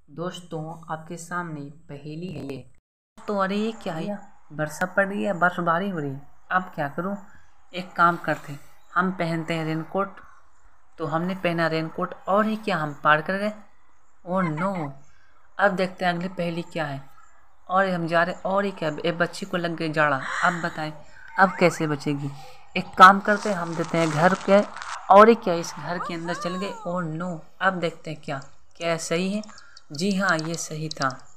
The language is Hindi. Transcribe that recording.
दोस्तों आपके सामने पहेली है ये। तो अरे ये क्या है, बरसा पड़ रही है, बर्फबारी हो रही है। अब क्या करूं? एक काम करते, हम पहनते हैं रेनकोट। तो हमने पहना रेनकोट और ही क्या, हम पार कर गए। Oh no. अब देखते हैं अगली पहेली क्या है। और हम जा रहे, और ही क्या, एक बच्ची को लग गई जाड़ा। अब बताएं अब कैसे बचेगी। एक काम करते हैं, हम देते हैं घर के, और ही क्या, इस घर के अंदर चल गए। Oh no. अब देखते हैं क्या क्या सही है। जी हाँ, ये सही था।